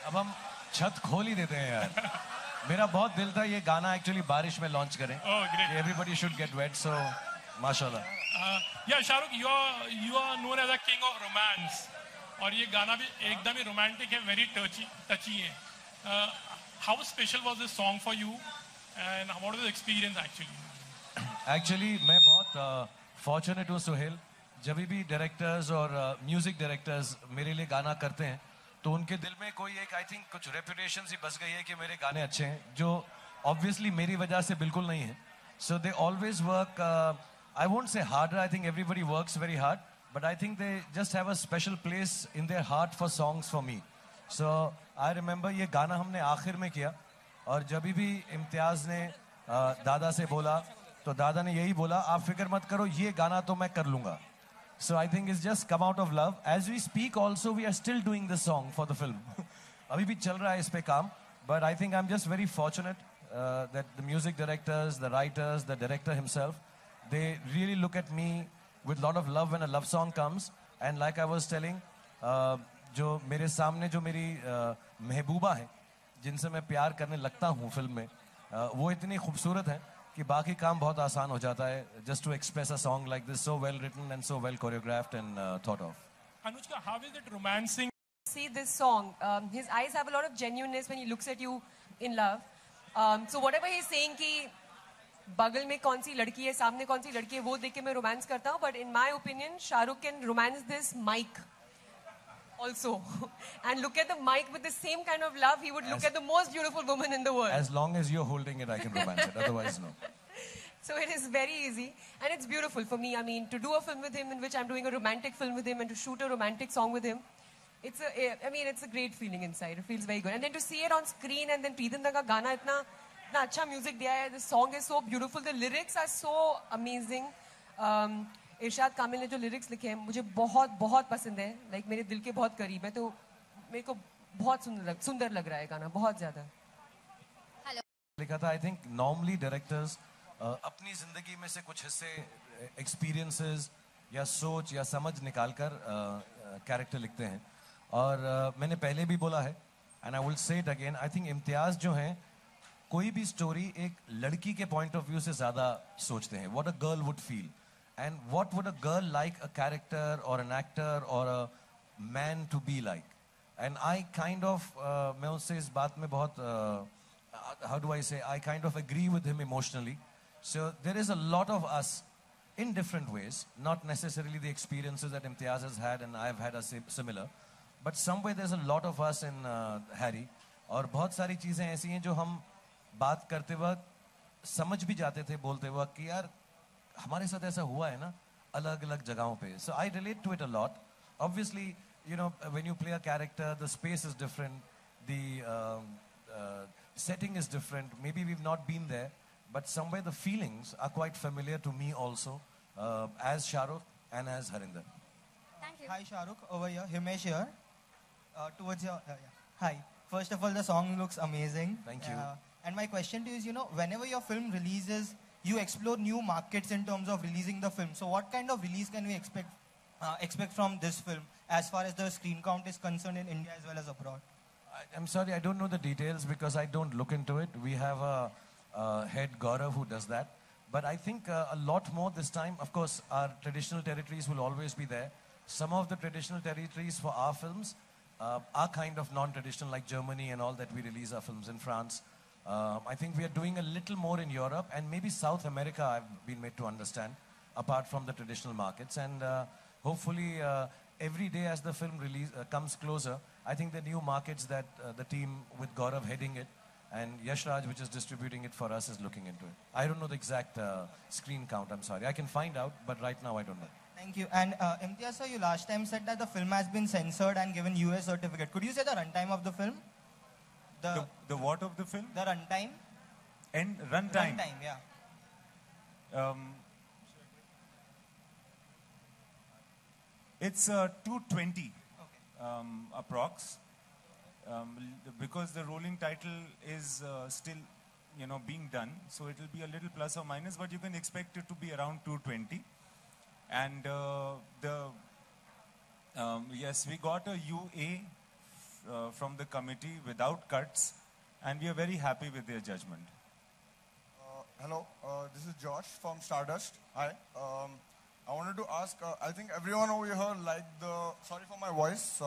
अब हम छत खोल ही देते हैं यार. मेरा बहुत दिल था ये गाना एक्चुअली बारिश में लॉन्च करें. Oh, great. Everybody should get wet, so माशाल्लाह. Yeah, Shahrukh, you are known as a king of romance. और ये गाना भी एकदम ही romantic है, very touchy है. How special was this song for you, and what was the experience actually? Actually मैं बहुत fortunate हूँ सुहेल. जब भी डायरेक्टर्स और म्यूजिक डायरेक्टर्स मेरे लिए गाना करते हैं तो उनके दिल में कोई एक आई थिंक कुछ रेपुटेशन सी बस गई है कि मेरे गाने अच्छे हैं, जो ऑब्वियसली मेरी वजह से बिल्कुल नहीं है. So they always work, I won't say harder, I think everybody works very hard, but I think they just have a special place in their heart for songs for me. So I remember ये गाना हमने आखिर में किया और जब भी इम्तियाज ने दादा से बोला तो दादा ने यही बोला, आप फिक्र मत करो, ये गाना तो मैं कर लूंगा. So I think it's just come out of love. As we speak also, we are still doing this song for the film. अभी भी चल रहा है इस पे काम. But I think I'm just very fortunate that the music directors, the writers, the director himself, they really look at me with a lot of love when a love song comes. And like I was telling, जो मेरे सामने जो मेरी महबूबा है, जिनसे मैं प्यार करने लगता हूँ फिल्म में, वो इतनी खूबसूरत है कि बाकी काम बहुत आसान हो जाता है. Just to express a song like this, so well written and so well choreographed and thought of. Anushka, how is it romancing? See this song, his eyes have a lot of genuineness when he looks at you in love. So whatever he's saying कि बगल में कौन सी लड़की है, सामने कौन सी लड़की है, वो देख के मैं रोमांस करता हूँ. But in my opinion, Shahrukh can romance this mic also. And look at the mic with the same kind of love, he would look at the most beautiful woman in the world. As long as you're holding it, I can romance it. Otherwise, no. So it is very easy and it's beautiful for me. I mean, to do a film with him in which I'm doing a romantic film with him and to shoot a romantic song with him, it's a great feeling inside. It feels very good. And then to see it on screen and then Preetam Da ka गाना इतना अच्छा music दिया है. The song is so beautiful. The lyrics are so amazing. इरशाद कामिल ने जो lyrics लिखे हैं मुझे बहुत बहुत पसंद है. लाइक मेरे दिल के बहुत करीब है, तो मेरे को बहुत सुंदर लग रहा है गाना, बहुत ज्यादा. हेलो लिखा था. आई थिंक नॉर्मली डायरेक्टर्स अपनी जिंदगी में से कुछ हिस्से, एक्सपीरियंसेस या सोच या समझ निकाल कर कैरेक्टर लिखते हैं. और मैंने पहले भी बोला है and I will say it again, I think Imtiaz जो हैं कोई भी स्टोरी एक लड़की के पॉइंट ऑफ व्यू से ज्यादा सोचते हैं. What a girl would feel and what would a girl like a character or an actor or a man to be like. And I kind of मैं उससे इस बात में बहुत how do I say, I kind of agree with him emotionally. So there is a lot of us in different ways, not necessarily the experiences that Imtiaz has had and I have had a similar, but somewhere there's a lot of us in Harry. और बहुत सारी चीजें ऐसी हैं जो हम बात करते वक्त समझ भी जाते थे बोलते वक्त कि यार हमारे साथ ऐसा हुआ है ना अलग अलग जगहों पे. So I relate to it a lot. Obviously, you know, when you play a character, the space is different, the setting is different. Maybe we've not been there, but somewhere the feelings are quite familiar to me also, as Shahrukh and as Harinder. Thank you. Hi Shahrukh, over here. Himesh here. Towards your hi. First of all, the song looks amazing. Thank you. And my question to you is, you know, whenever your film releases, you explore new markets in terms of releasing the film. So what kind of release can we expect from this film as far as the screen count is concerned in India as well as abroad? I'm sorry, I don't know the details because I don't look into it. We have a head Gaurav who does that. But I think a lot more this time. Of course, our traditional territories will always be there. Some of the traditional territories for our films are kind of non-traditional, like Germany and all that we release our films in France. I think we are doing a little more in Europe and maybe South America, I've been made to understand, apart from the traditional markets. And hopefully every day as the film comes closer, I think the new markets that the team with Gaurav heading it and Yash Raj, which is distributing it for us, is looking into it. I don't know the exact screen count, I'm sorry. I can find out, but right now I don't know. Thank you. And Imtiaz sir, you last time said that the film has been censored and given US certificate. Could you say the runtime of the film? The what of the film? The runtime. And runtime. Runtime, yeah. It's 220 Okay. approx. Because the rolling title is still, you know, being done, so it will be a little plus or minus, but you can expect it to be around 220. And yes, we got a UA from the committee without cuts, and we are very happy with their judgment. Hello, this is Josh from Stardust. Hi. I wanted to ask, I think everyone over here liked the, sorry for my voice.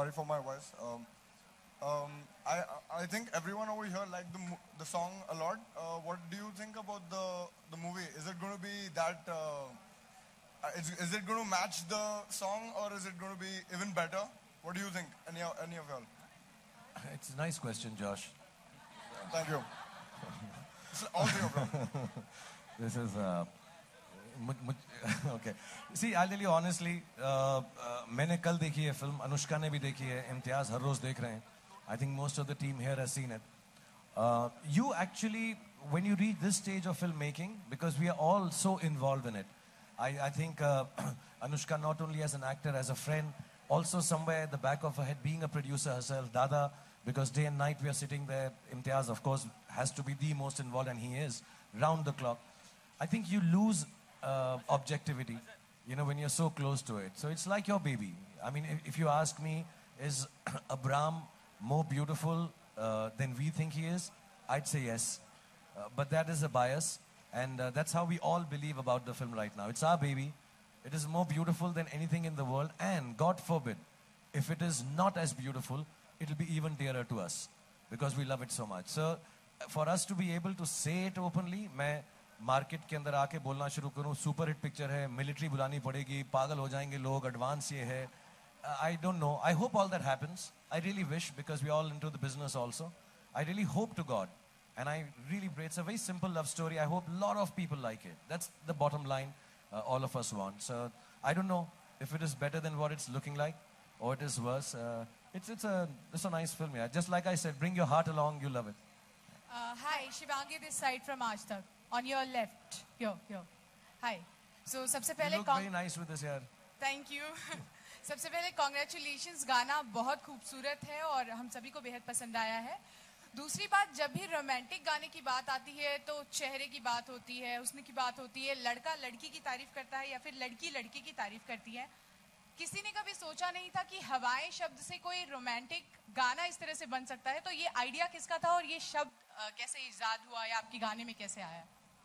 I think everyone over here liked the song a lot. What do you think about the movie? Is it going to be that, is it going to match the song, or is it going to be even better? What do you think, any of y'all? It's a nice question, Josh. Thank you. All three of them. This is okay. See, I'll tell you honestly. मैंने कल देखी है film. Anushka ने भी देखी है. इम्तियाज हर रोज देख रहे हैं. I think most of the team here has seen it. You actually, when you reach this stage of filmmaking, because we are all so involved in it, I think Anushka, not only as an actor, as a friend, also somewhere at the back of her head, being a producer herself, Dada, because day and night we are sitting there. Imtiaz, of course, has to be the most involved, and he is, round the clock. I think you lose objectivity, you know, when you're so close to it. So it's like your baby. I mean, if you ask me, is Abram more beautiful than we think he is? I'd say yes. But that is a bias, and that's how we all believe about the film right now. It's our baby. It is more beautiful than anything in the world, and God forbid, if it is not as beautiful, it'll be even dearer to us, because we love it so much. So for us to be able to say it openly, मैं market के अंदर आके बोलना शुरू करूं, super hit picture है, military बुलानी पड़ेगी, पागल हो जाएंगे लोग, एडवांस ये है, I don't know. I hope all that happens. I really wish, because we're all into the business also. I really hope to God, and I really pray. It's a very simple love story. I hope a lot of people like it. That's the bottom line all of us want. So I don't know if it is better than what it's looking like, or it is worse. It's a nice film, yeah. Just like I said, bring your heart along, you love it. Hi, Shivangi this side from Aaj Tak. On your left, here. Hi. So सबसे पहले You look very nice with this, yeah. Thank you. सबसे पहले congratulations, गाना बहुत खूबसूरत है और हम सभी को बेहद पसंद आया है. दूसरी बात, जब भी रोमांटिक गाने की बात आती है तो चेहरे की बात होती है, हुस्न की बात होती है, लड़का लड़की की तारीफ करता है या फिर लड़की लड़की की तारीफ करती है. किसी ने कभी सोचा नहीं था कि हवाएं शब्द से कोई रोमांटिक गाना इस तरह से बन सकता है. तो ये आइडिया किसका था और ये शब्द कैसे इजाद हुआ या आपके गाने में कैसे आया?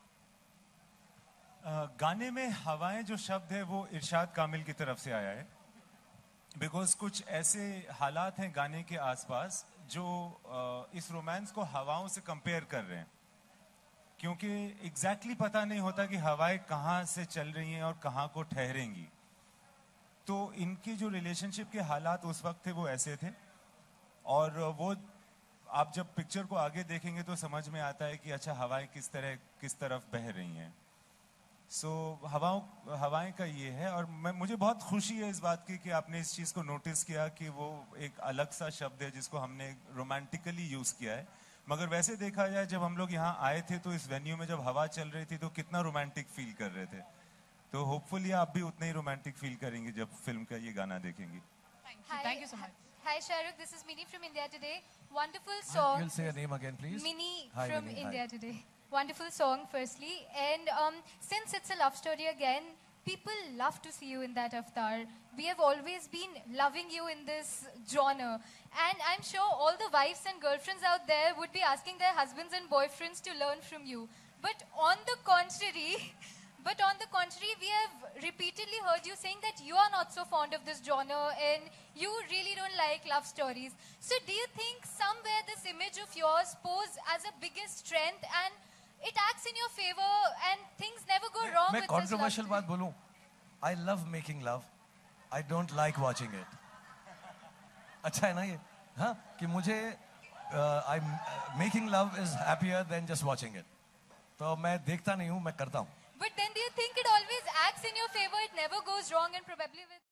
गाने में हवाएं जो शब्द है वो इरशाद कामिल की तरफ से आया है. बिकॉज कुछ ऐसे हालात हैं गाने के आसपास जो इस रोमांस को हवाओं से कंपेयर कर रहे हैं, क्योंकि एग्जैक्टली पता नहीं होता कि हवाएं कहाँ से चल रही हैं और कहाँ को ठहरेंगी. तो इनकी जो रिलेशनशिप के हालात उस वक्त थे वो ऐसे थे, और वो आप जब पिक्चर को आगे देखेंगे तो समझ में आता है कि अच्छा हवाएं किस तरफ बह रही हैं. सो हवाएं का ये है. और मुझे बहुत खुशी है इस बात की कि आपने इस चीज़ को नोटिस किया कि वो एक अलग सा शब्द है जिसको हमने रोमांटिकली यूज़ किया है. मगर वैसे देखा जाए, जब हम लोग यहाँ आए थे तो इस वेन्यू में जब हवा चल रही थी तो कितना रोमांटिक फील कर रहे थे. तो होपफुली आप भी उतना ही रोमांटिक फील करेंगे जब फिल्म का ये गाना देखेंगे. Thank you so much. Hi Shahrukh, this is Mini from India Today. Wonderful song. You'll say your name again, please. Mini Hi, from Mini. India Hi. Today. Wonderful song, firstly. And since it's a love story again, people love to see you in that avatar. We have always been loving you in this genre. And I'm sure all the wives and girlfriends out there would be asking their husbands and boyfriends to learn from you. But on the contrary, we have repeatedly heard you saying that you are not so fond of this genre and you really don't like love stories. So do you think somewhere this image of yours poses as a biggest strength and it acts in your favor and things never go wrong मैं with this love controversial story? बात बोलूं. I love making love. I don't like watching it. अच्छा है ना ये? हाँ, कि मुझे making love is happier than just watching it. तो मैं देखता नहीं हूँ, मैं करता हूँ. But then do you think it always acts in your favor? It never goes wrong and probably with